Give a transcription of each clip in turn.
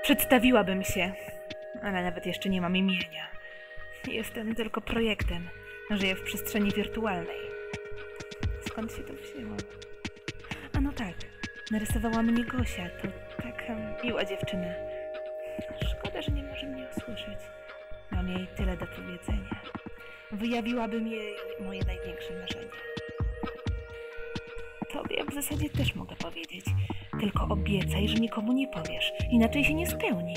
Przedstawiłabym się, ale nawet jeszcze nie mam imienia. Jestem tylko projektem. Żyję w przestrzeni wirtualnej. Skąd się to wzięło? A no tak, narysowała mnie Gosia. To taka miła dziewczyna. Szkoda, że nie może mnie usłyszeć. Mam jej tyle do powiedzenia. Wyjawiłabym jej moje największe marzenie. Tobie w zasadzie też mogę powiedzieć. Tylko obiecaj, że nikomu nie powiesz. Inaczej się nie spełni.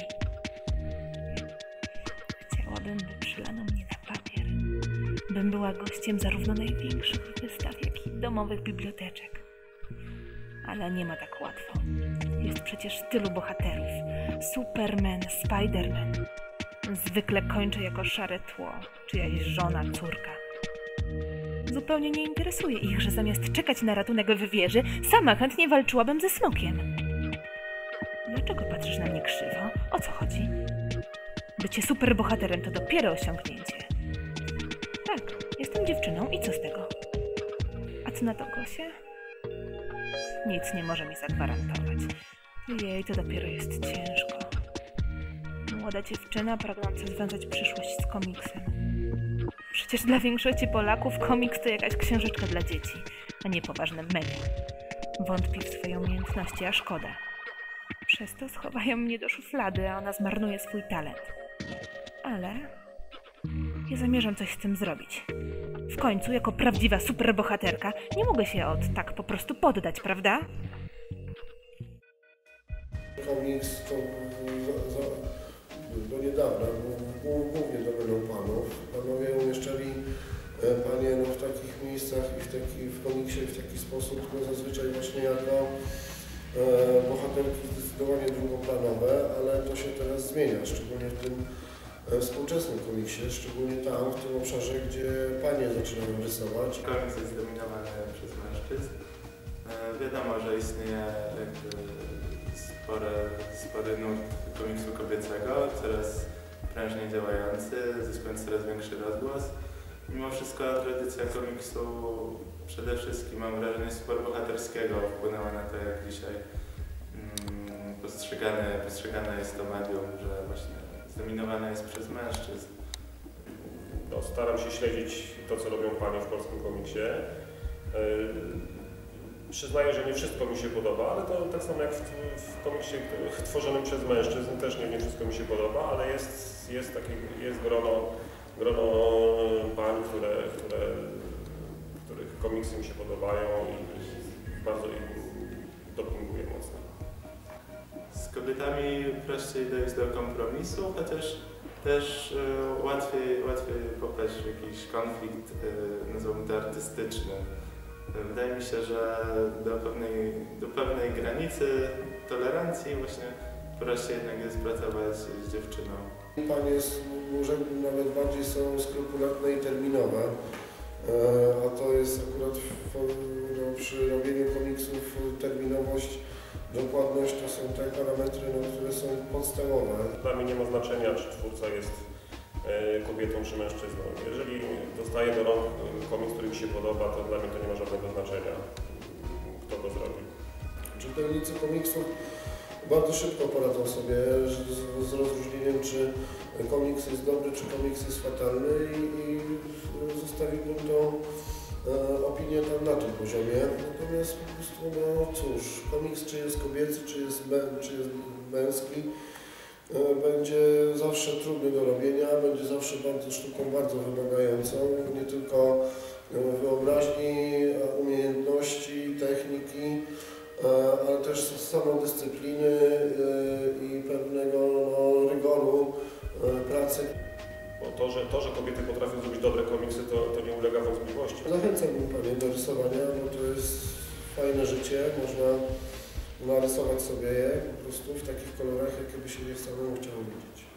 Chciałabym, by przylano mnie na papier. Bym była gościem zarówno największych wystaw, jak i domowych biblioteczek. Ale nie ma tak łatwo. Jest przecież tylu bohaterów. Superman, Spiderman. Zwykle kończę jako szare tło, czyjaś żona, córka. Zupełnie nie interesuje ich, że zamiast czekać na ratunek w wieży, sama chętnie walczyłabym ze smokiem. Dlaczego patrzysz na mnie krzywo? O co chodzi? Bycie superbohaterem to dopiero osiągnięcie. Tak, jestem dziewczyną i co z tego? A co na to Gosia? Nic nie może mi zagwarantować. Jej to dopiero jest ciężko. Młoda dziewczyna pragnąca związać przyszłość z komiksem. Przecież dla większości Polaków komiks to jakaś książeczka dla dzieci, a nie poważne menu. Wątpi w swoje umiejętności, a szkoda. Przez to schowają mnie do szuflady, a ona zmarnuje swój talent. Ale ja zamierzam coś z tym zrobić. W końcu, jako prawdziwa superbohaterka, nie mogę się tak po prostu poddać, prawda? Komiks to do niedawna głównie domeną panów. Panowie umieszczali panie w takich miejscach i w komiksie w taki sposób, zazwyczaj właśnie jako bohaterki zdecydowanie drugoplanowe, ale to się teraz zmienia, szczególnie w tym współczesnym komiksie, szczególnie tam, w tym obszarze, gdzie panie zaczynają rysować. Komiks jest zdominowany przez mężczyzn. Wiadomo, że istnieje spory nurt komiksu kobiecego, coraz prężniej działający, zyskując coraz większy rozgłos. Mimo wszystko tradycja komiksu przede wszystkim, mam wrażenie, superbohaterskiego wpłynęła na to, jak dzisiaj postrzegane jest to medium, że właśnie zdominowane jest przez mężczyzn. No, staram się śledzić to, co robią panie w polskim komiksie. Przyznaję, że nie wszystko mi się podoba, ale to tak samo jak w komiksie tworzonym przez mężczyzn też nie wszystko mi się podoba, ale jest grono pań, których komiksy mi się podobają i bardzo ich dopinguję mocno. Z kobietami prościej dojść do kompromisu, chociaż też łatwiej popaść w jakiś konflikt, nazwijmy to artystyczny. Wydaje mi się, że do pewnej granicy tolerancji właśnie prościej jednak jest pracować z dziewczyną. Panie może nawet bardziej są skrupulatne i terminowe, a to jest akurat przy robieniu komiksów terminowość, dokładność to są te parametry, które są podstawowe. Dla mnie nie ma znaczenia, czy twórca jest kobietą czy mężczyzną. Jeżeli dostaję do rąk komiks, który mi się podoba, to dla mnie to nie ma żadnego znaczenia, kto go zrobi. Czytelnicy komiksów bardzo szybko poradzą sobie z rozróżnieniem, czy komiks jest dobry, czy komiks jest fatalny i zostawiłbym tą opinię tam na tym poziomie. Natomiast po prostu, no cóż, komiks czy jest kobiecy, czy jest męski, będzie zawsze trudny do robienia, będzie zawsze sztuką bardzo wymagającą, nie tylko wyobraźni, umiejętności, techniki, ale też samodyscypliny i pewnego rygoru pracy. Bo to, że kobiety potrafią zrobić dobre komiksy, to nie ulega wątpliwości. Zachęcam panie do rysowania, bo to jest fajne życie, można narysować sobie je po prostu w takich kolorach, jakie by się nie samemu chciało widzieć.